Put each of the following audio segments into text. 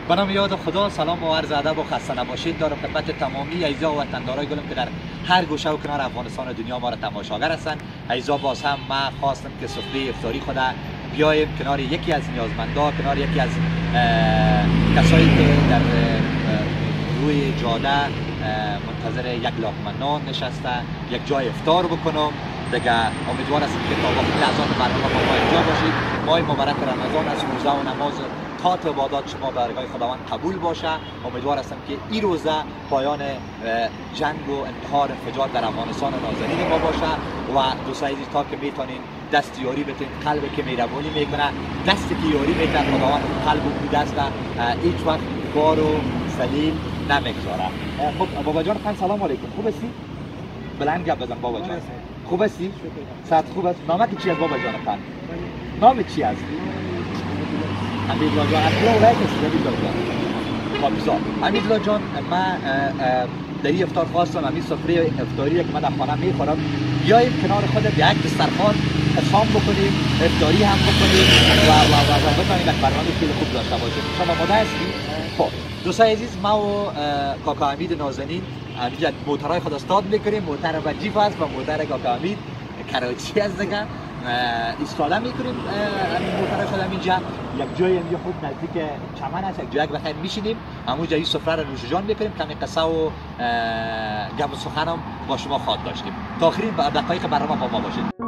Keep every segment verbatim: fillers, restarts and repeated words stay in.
به نام یاد خدا، سلام و عرض ادب و خسته نباشید دارم خدمت تمامی عزیزا و وطندارای گلم که در هر گوشه و کنار افغانستان و دنیا ما را تماشاگر هستند. عزیزا باز هم ما خواستم که سفره افطاری خود بیایم کنار یکی از نیازمندان، کنار یکی از کسایی که در روی جاده منتظر یک لقمه نان نشسته، یک جای افطار بکنم. دیگه امیدوار هستم که تا وقت لحظات برنامه با ما اینجا باشید. ماه مبارک رمضان از روزه و نماز طاعت و عبادات شما به درگاه خداوند قبول باشه. امیدوار هستم که این روزه پایان جنگ و انتحار انفجار در افغانستان نازنین ما باشه و دوستان عزیز تا که میتونین دست یاری بتین، قلب که مهربانی میکنه، دستی که یاری میکنه خداوند قلب و دست هیچ وقت بار و ذلیل نمیگذاره. خب بابا جان خان سلام علیکم، خوب هستی؟ بلند گپ بزن بابا جان. خوب هستی؟ صحت خوب است؟ نامت چی است بابا جان خان؟ نام چی است؟ امیدلا جان. از کدام ولایت هستی امیدلا جان؟ خب بسیار. امیدلا جان من در این افطار خواستم همین سفره افطاری که من در خانه میخورم بیاییم کنار خود یک دسترخوان شام بکنیم، افطاری هم بکنیم و و و و بتونیم یک برنامه خیلی خوب داشته باشیم. شما آماده هستی؟ خب دوستان عزیز، ما و کاکا حمید نازنین اینجا موترهای خود استاد میکنیم. موتر وجیف است و موتر کاکا حمید کراچی است دیگه. ایستاده میکنیم این موتر خود اینجا یک جای اینجا خود نزدیک چمن است، یک جای بخیر میشینیم همونجا این سفره رو نوش جان میکنیم. کمی قصه و گپ و سخن هم با شما خواهد داشتیم. تا آخرین دقایق برنامه با ما باشید.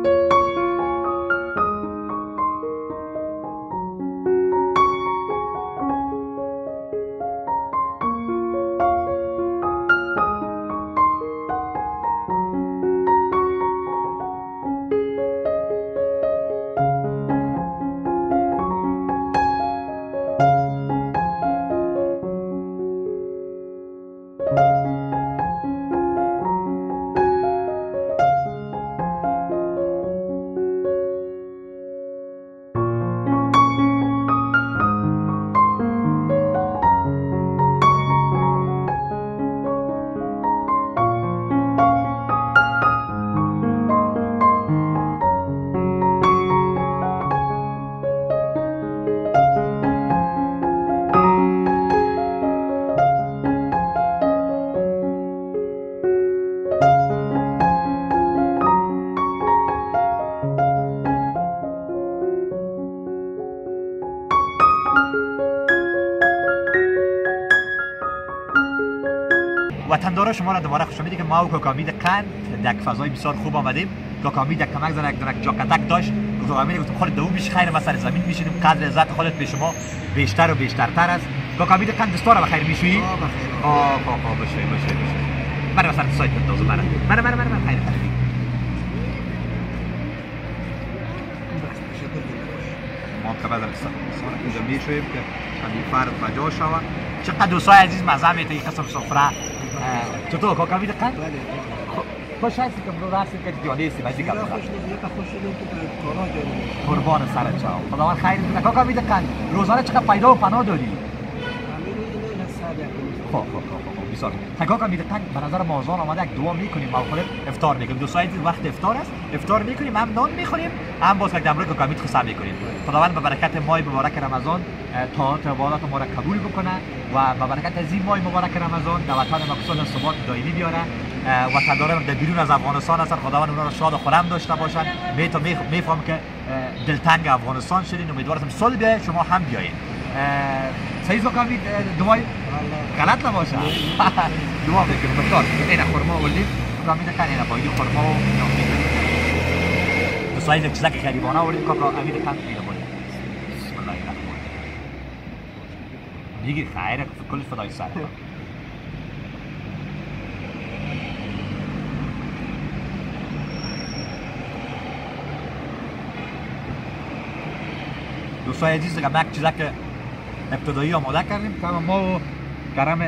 وطندارا شما را دوباره خوش آمدید که ما و کاکا حمید قند در یک فضای بسیار خوب آمدیم. کاکا حمید یک کمک زد، یک جاکدک داشت. کاکا حمید گفتم خودت دوم میش خیر، ما سر زمین میشینیم، قدر عزت خودت به شما بیشتر و بیشترتر است. کاکا حمید قند دستور بخیر میشویی؟ آه بخیر. آه کاکا بشه بشه بشه. برای سر سایت بندازم برای. برای برای برای خیر خیر. ما که بعد از سال اینجا میشویم که همین فرد بجا شود. چقدر دوستای عزیز مزه میده این قسم سفره. چطور کاکا حمید قند؟ خوش هستی که برو راست که دیانه هستی بازی کنم. قربان سرت شم. خداوند خیر بده. کاکا حمید قند روزانه چقدر پیدا و پناه داری؟ خب خب خب بسیار. کاکا حمید قند به نظر ما آذان آمده یک دعا میکنیم، ما خودت افطار میکنیم. دوستای عزیز وقت افطار است، افطار میکنیم، هم نان میخوریم، هم باز یک دمره کاکا حمید خصه میکنیم. خداوند به برکت ماه مبارک رمضان طاعت و عبادات ما را قبول بکنه و به برکت از این ماه مبارک رمضان در وطن مقصود ثبات دائمی بیاره. وطنداران در بیرون از افغانستان هستند، خداوند اونها را شاد و خرم داشته باشند. میتونم میفهم که دلتنگ افغانستان شدین، امیدوارم سال بیاید شما هم بیایید. صحیح کاکا حمید دعای غلط نباشه. دعا میکنم بسیار. اینا خرما ولید کاکا حمید قند اینا باید خرما و دوستای عزیز چیزا که غریبانه ولید کاکا حمید قند اینا باید. بسم الله الرحمن الرحیم. دیگه خیره کل فدای سر. دوستای عزیز دیگه یک چیزا که ابتدایی آماده کردیم که ما و کرم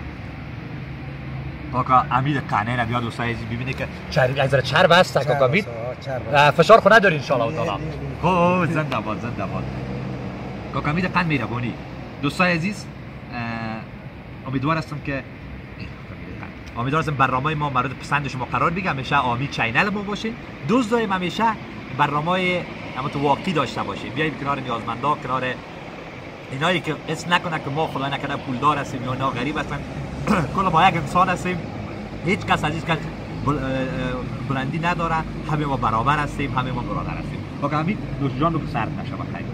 کاکا حمید قند بیاد. دوستای عزیز ببینید که چرب از چرب است کاکا حمید. فشار خو نداری ان شاء الله تعالی. خب زنده باد زنده باد. کاکا حمید قند مهربانی. دوستای عزیز امیدوار هستم که امیدوار هستم برنامه ما مورد پسند شما قرار بگیره. همیشه آمی چینل ما باشین. دوست داریم همیشه برنامه اما تو واقعی داشته باشیم. بیایید کنار نیازمندا، کنار اینایی که اسم نکنه که ما خدا نکنه پولدار هستیم یا نه غریب هستن کل ما یک انسان هستیم، هیچ کس از هیچ کس بلندی نداره، همه ما برابر هستیم، همه ما برادر هستیم. با همین نوش جان رو که سرد نشه بخیر.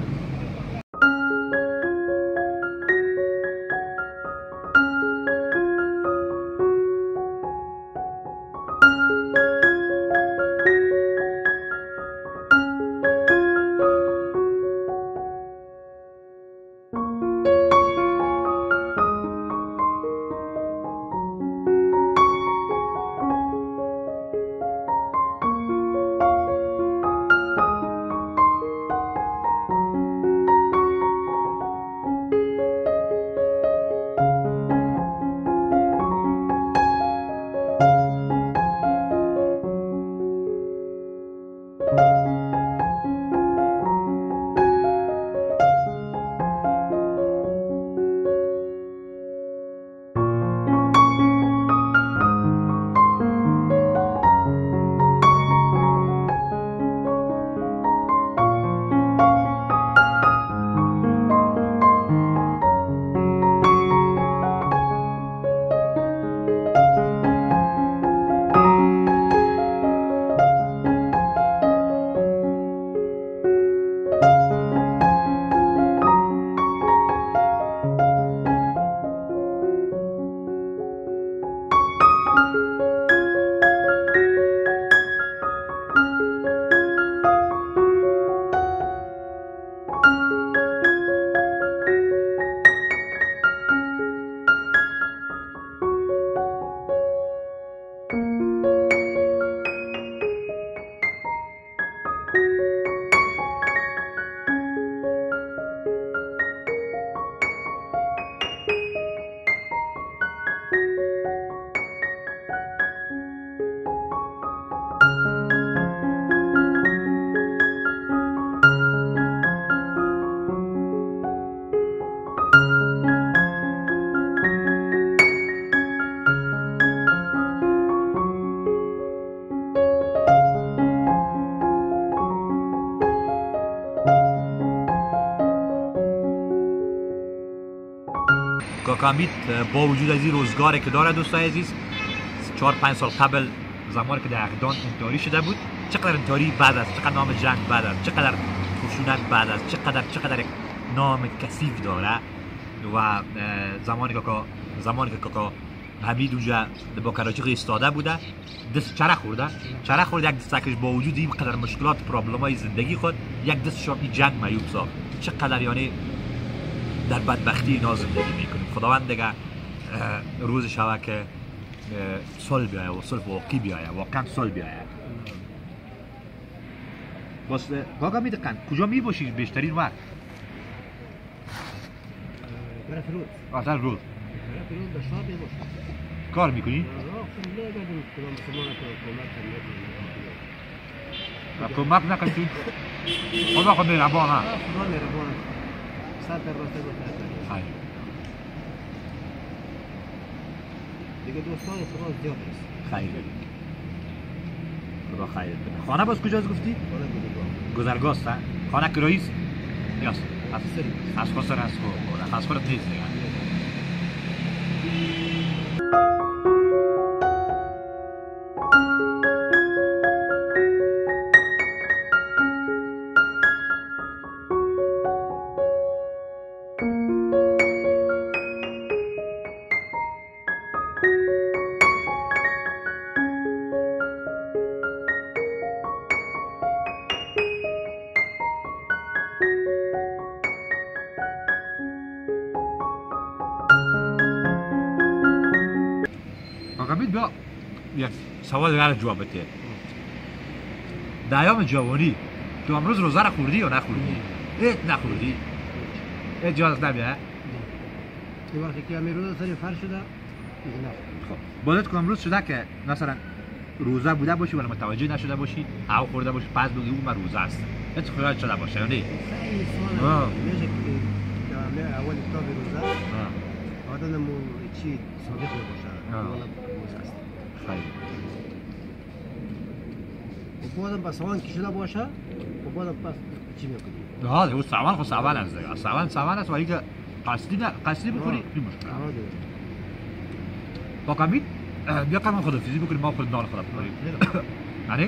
کاکامیت با وجود از این روزگاری که داره دوستای عزیز، چهار پنج سال قبل زمانی که در اقدان انتحاری شده بود، چقدر انتحاری بعد است، چقدر نام جنگ بعد است، چقدر خشونت بعد است، چقدر چقدر یک نام کثیف داره. و زمانی که زمانی که کاکا حمید اونجا با کراچی ایستاده بوده، دست چرخ خورده چرخ خورده یک دستکش با وجود این قدر مشکلات پرابلمای زندگی خود یک دستش این جنگ میوب ساخت. چقدر یعنی در بدبختی اینا زندگی میکنیم. خداوند دیگه روز شوه که صلح بیایه و صلح واقعی بیایه، واقعا صلح بیایه. بس کاکا میدقن کجا میباشی بیشترین وقت؟ طرف رود. آه طرف رود. طرف رود به شاب میباشی. کار میکنی؟ آه خب نه گردم کلام سمان کلام کمک نکنی؟ خدا خود مهربان ها. خدا مهربان. صد در راسته گفته. خیر. دیگه دوستان خدا زیاد است. خیر. خدا خیر کنه. خانه باز کجاست گفتی؟ خانه بودگاه. گذرگاست ها؟ خانه کراییست؟ یاست. از سری. از خسر از خو. از خورت نیست دیگه. بیا یک سوال دیگر جواب بده. در ایام جوانی تو امروز روزه را خوردی یا نخوردی؟ ایت نخوردی؟ ایت جاز نمیه؟ این وقتی که همین روزه سری فرش شده خب بادت که امروز شده که مثلا روزه بوده باشی ولی متوجه نشده باشی او خورده باشی پس بگی اون من روزه است. ایت خیالت شده باشه یا نه؟ خیلی سوال میشه که اول کتاب روزه آدم مو چی صادق باشه. خیلی. و بعدم پس آن که شده باشه و بعدم پس چی میکنی؟ نه او سوال خو سوال است دیگه سوال سوال است ولی که قصدی نه قصدی بکنی این مشکل با کامید بیا کام خدافیزی بکنیم ما خود نان خدا بکنیم یعنی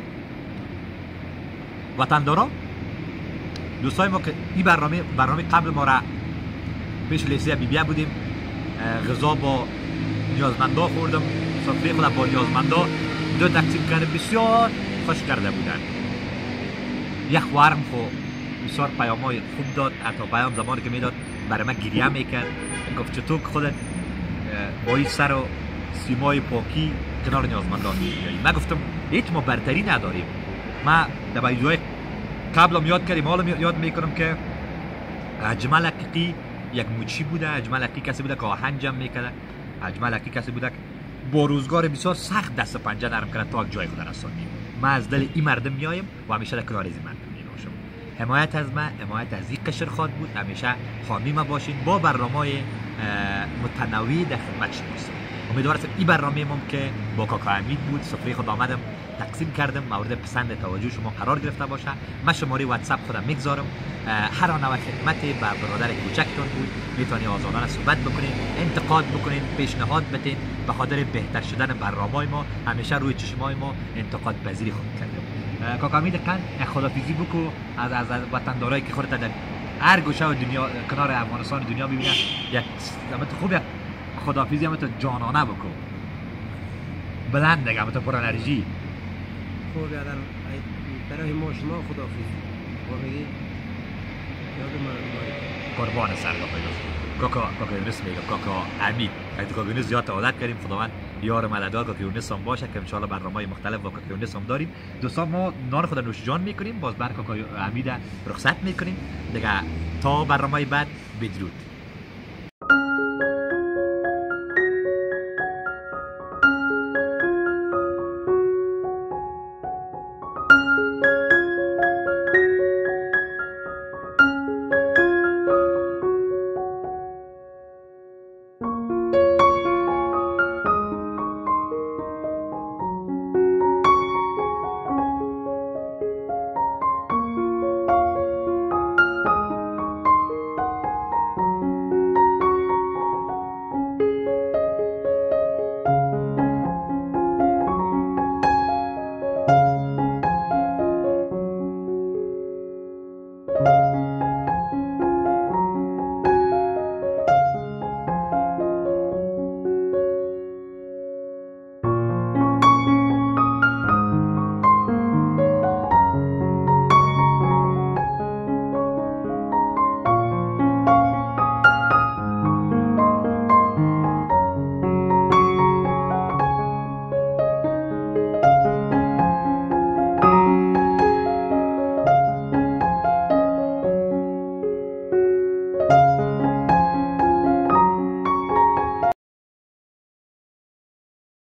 وطندارا دوستای ما که این برنامه برنامه قبل ما را پیش لیسه بی بی بودیم غذا با نیازمندا خوردم سفره خود با نیازمندا دو تقسیم کرده بسیار خوش کرده بودن یک وارم خو بسیار پیامای خوب داد حتی پیام زمانی که میداد برای من گریه میکرد گفت چطور خودت با این سر و سیمای پاکی کنار نیازمندان میایی من گفتم هیچ ما برتری نداریم ما در ویدیوهای قبلم یاد کردیم حالا یاد میکنم که اجمل حقیقی یک موچی بوده اجمل حقیقی کسی بوده که آهن جمع میکرده اجمل حقیقی کسی بوده که با روزگار بسیار سخت دست پنجه نرم کرده تا جای خود رساندیم ما از دل این مردم میایم و همیشه در کنار این مردم میباشم حمایت از من حمایت از این قشر خواد بود همیشه حامی ما باشین با برنامه‌های متنوع در خدمت شماست امیدوارم این برنامه ما که با کاکا امید بود سفره خود آمدم تقسیم کردم مورد پسند توجه شما قرار گرفته باشه من شماره واتساپ خودم میگذارم هر آن و خدمت به برادر کوچکتون بود میتونی آزادانه صحبت بکنین انتقاد بکنین پیشنهاد بدین به خاطر بهتر شدن برنامه ما همیشه روی چشمای ما انتقاد پذیری خود کردم کاکا امید کن خدافیزی بکو از از وطندارایی که خودت در هر گوشه دنیا کنار افغانستان دنیا ببینن یک خوب یک خدافیزی هم تو جانانه بکو بلند دیگه هم تو پر انرژی خوب یادم برای ما شما خدافیزی و میگی یاد من قربان سر کاکا کاکا یونس میگم کاکا امید اگه کاکا یونس زیاد عادت کردیم خداوند یار مددگار کاکا یونس هم باشه که ان شاء الله برنامه‌های مختلف با کاکا یونس هم داریم دوستان ما نان خود نوش جان میکنیم باز بر کاکا امید رخصت میکنیم دیگه تا برنامه بعد بدرود